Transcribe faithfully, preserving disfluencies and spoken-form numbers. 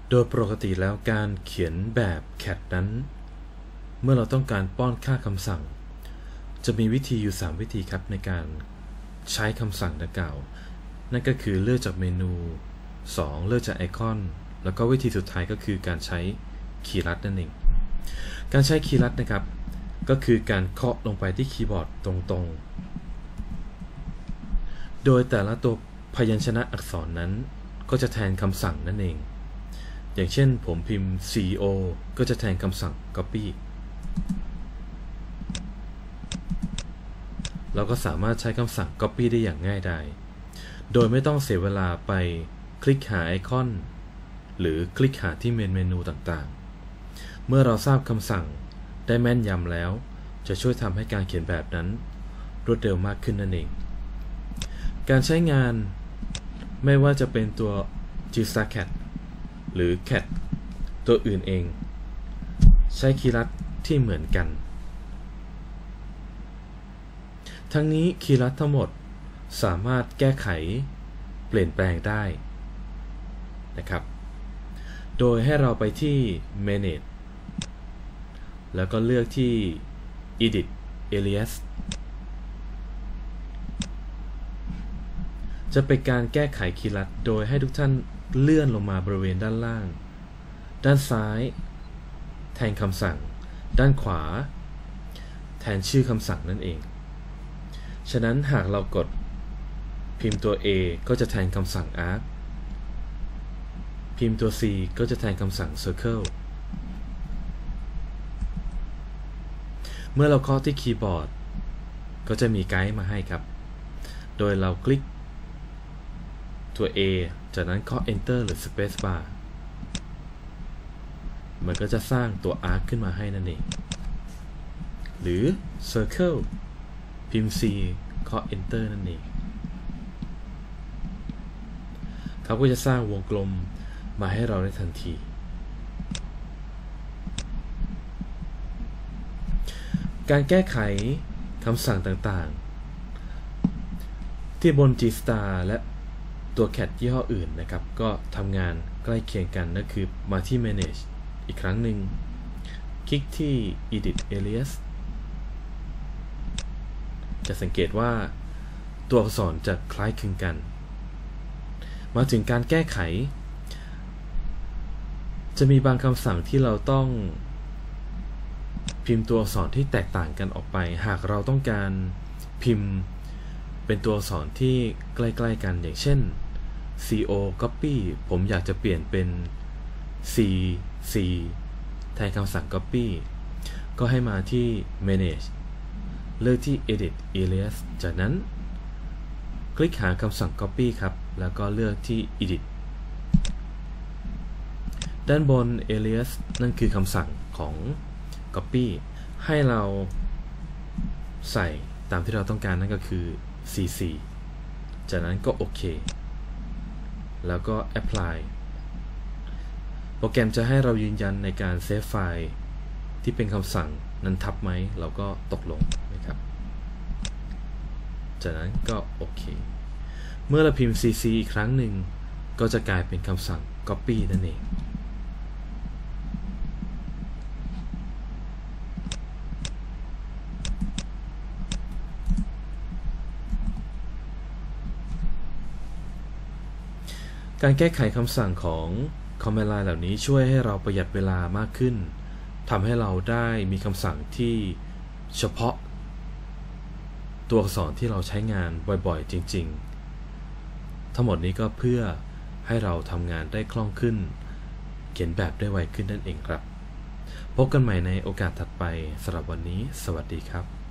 โดยปกติแล้วการเขียนแบบ แคท นั้นเมื่อเราต้องการป้อนค่าคำสั่งจะมีวิธีอยู่สามวิธีครับในการใช้คำสั่งดังกล่าวนั่นก็คือเลือกจากเมนูสองเลือกจากไอคอนแล้วก็วิธีสุดท้ายก็คือการใช้คีย์ลัดนั่นเองการใช้คีย์ลัดนะครับก็คือการเคาะลงไปที่คีย์บอร์ดตรงๆโดยแต่ละตัวพยัญชนะอักษรนั้นก็จะแทนคำสั่งนั่นเองอย่างเช่นผมพิมพ์ ซี อี โอ ก็จะแทนคำสั่ง copy เราก็สามารถใช้คำสั่ง copy ได้อย่างง่ายดายโดยไม่ต้องเสียเวลาไปคลิกหาไอคอนหรือคลิกหาที่เมนเมนูต่างๆเมื่อเราทราบคำสั่งได้แม่นยำแล้วจะช่วยทำให้การเขียนแบบนั้นรวดเร็วมากขึ้นนั่นเองการใช้งานไม่ว่าจะเป็นตัว จี สตาร์ แคท หรือ แคท ตัวอื่นเองใช้คีย์ลัดที่เหมือนกันทั้งนี้คีย์ลัดทั้งหมดสามารถแก้ไขเปลี่ยนแปลงได้นะครับโดยให้เราไปที่ Manage แล้วก็เลือกที่ Edit Alias จะเป็นการแก้ไขคีย์ลัดโดยให้ทุกท่านเลื่อนลงมาบริเวณด้านล่างด้านซ้ายแทนคำสั่งด้านขวาแทนชื่อคำสั่งนั่นเองฉะนั้นหากเรากดพิมพ์ตัว A ก็จะแทนคำสั่ง arc พิมพ์ตัว C ก็จะแทนคำสั่ง circle เมื่อเราเคาะที่คีย์บอร์ดก็จะมีไกด์มาให้ครับโดยเราคลิกตัว A จากนั้นเคาะ enter หรือ space bar มันก็จะสร้างตัว arc ขึ้นมาให้นั่นเองหรือ circle พิมพ์ C เคาะ enter นั่นเองเขาก็จะสร้างวงกลมมาให้เราได้ทันทีการแก้ไขคำสั่งต่างๆที่บน จี สตาร์ และตัว แคท ยี่ห้ออื่นนะครับก็ทำงานใกล้เคียงกันนั่นคือมาที่ Manage อีกครั้งหนึ่งคลิกที่ Edit Alias จะสังเกตว่าตัวอักษรจะคล้ายคลึงกันมาถึงการแก้ไขจะมีบางคำสั่งที่เราต้องพิมพ์ตัวอักษรที่แตกต่างกันออกไปหากเราต้องการพิมพ์เป็นตัวอักษรที่ใกล้ๆกันอย่างเช่น ซี โอ copy ผมอยากจะเปลี่ยนเป็น C C แทนคำสั่ง copy ก็ให้มาที่ Manage เลือกที่ Edit Alias จากนั้นคลิกหาคำสั่ง copy ครับแล้วก็เลือกที่ Edit ด้านบน Alias นั่นคือคำสั่งของ copy ให้เราใส่ตามที่เราต้องการนั่นก็คือ ซี ซี จากนั้นก็โอเคแล้วก็ apply โปรแกรมจะให้เรายืนยันในการเซฟไฟล์ที่เป็นคำสั่งนั้นทับไหมเราก็ตกลงนะครับจากนั้นก็โอเคเมื่อเราพิมพ์ ซี ซี อีกครั้งหนึ่งก็จะกลายเป็นคำสั่ง copy นั่นเองการแก้ไขคำสั่งของ Command Line เหล่านี้ช่วยให้เราประหยัดเวลามากขึ้นทำให้เราได้มีคำสั่งที่เฉพาะตัวอักษรที่เราใช้งานบ่อยๆจริงๆทั้งหมดนี้ก็เพื่อให้เราทำงานได้คล่องขึ้นเขียนแบบได้ไวขึ้นนั่นเองครับพบกันใหม่ในโอกาสถัดไปสำหรับวันนี้สวัสดีครับ